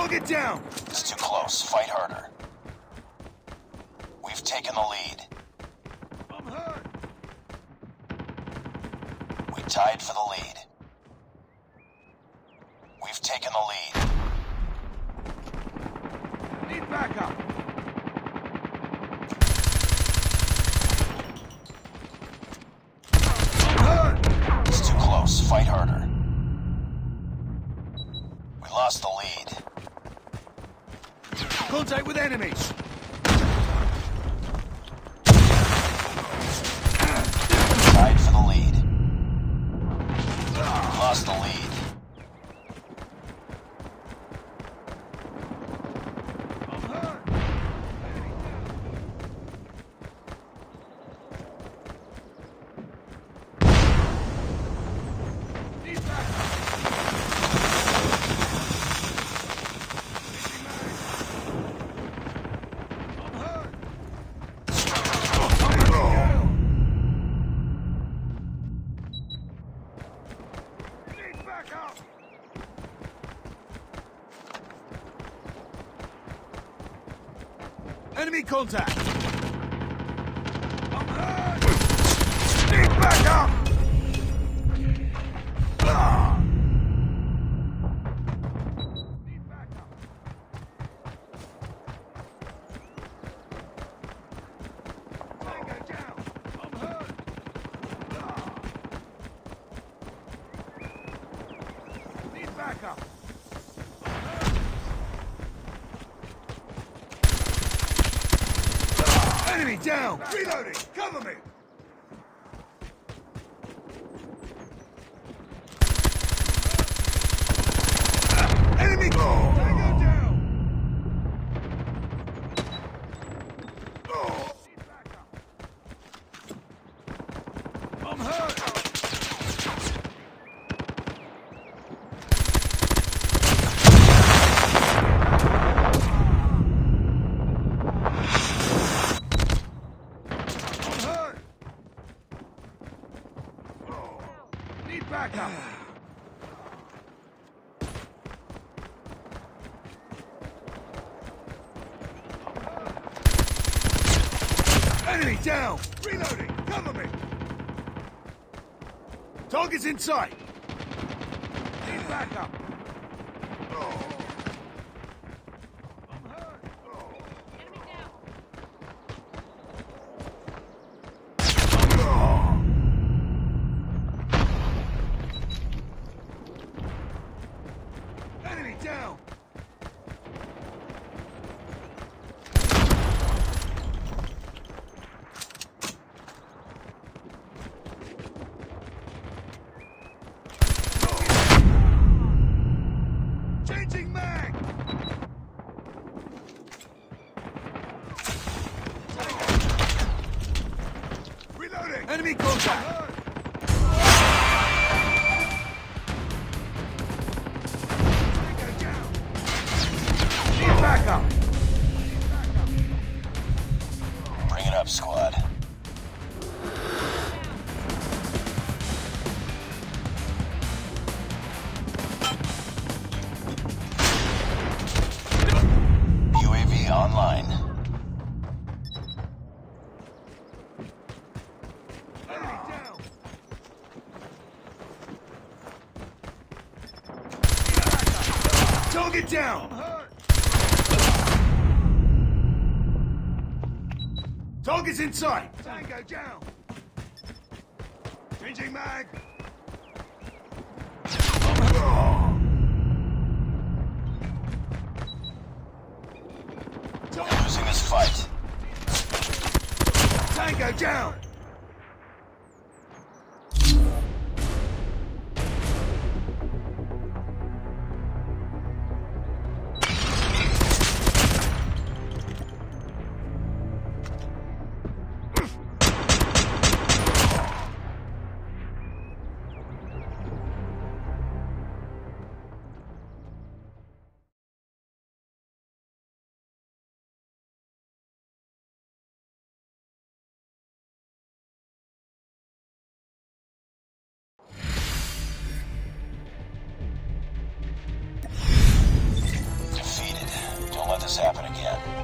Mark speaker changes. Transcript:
Speaker 1: Target down!
Speaker 2: It's too close. Fight harder. We've taken the lead.
Speaker 1: I'm hurt!
Speaker 2: We tied for the lead. We've taken the lead.
Speaker 1: Need backup! I'm hurt!
Speaker 2: It's too close. Fight harder. We lost the lead.
Speaker 1: Contact with enemies!
Speaker 2: Tied for the lead. We lost the lead.
Speaker 1: I'm hurt! Need backup! I'm hurt! Need backup! Enemy contact! I'm hurt! Need backup! Need backup! Tango down! I'm hurt! Need backup! I'm hurt! Enemy down! Reloading! Cover me! Enemy! Tango down! Need backup! I'm hurt! I'm hurt! Need backup! Enemy down! Reloading! Cover me! Target's in sight! Need backup! I'm hurt! Enemy down! Changing mag! Reloading! Enemy contact! Tango down! Need backup!
Speaker 2: Bring it up, squad. UAV online.
Speaker 1: Enemy down! Target down! I'm hurt! Target's in sight! Tango down! Changing mag! I'm hurt!
Speaker 2: We're losing this fight.
Speaker 1: Tango down!
Speaker 2: this happen again.